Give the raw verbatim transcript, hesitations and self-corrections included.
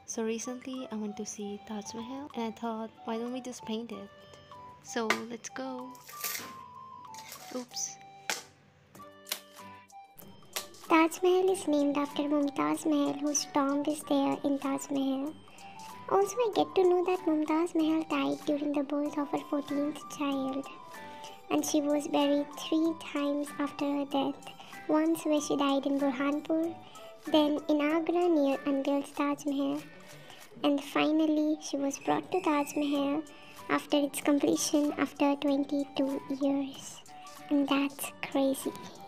So recently I went to see Taj Mahal and I thought, why don't we just paint it? So let's go. Oops. Taj Mahal is named after Mumtaz Mahal, whose tomb is there in Taj Mahal. Also, I get to know that Mumtaz Mahal died during the birth of her fourteenth child, and she was buried three times after her death. Once where she died in Burhanpur, then in Agra near unbuilt Taj Mahal, and finally she was brought to Taj Mahal after its completion after twenty-two years. And that's crazy.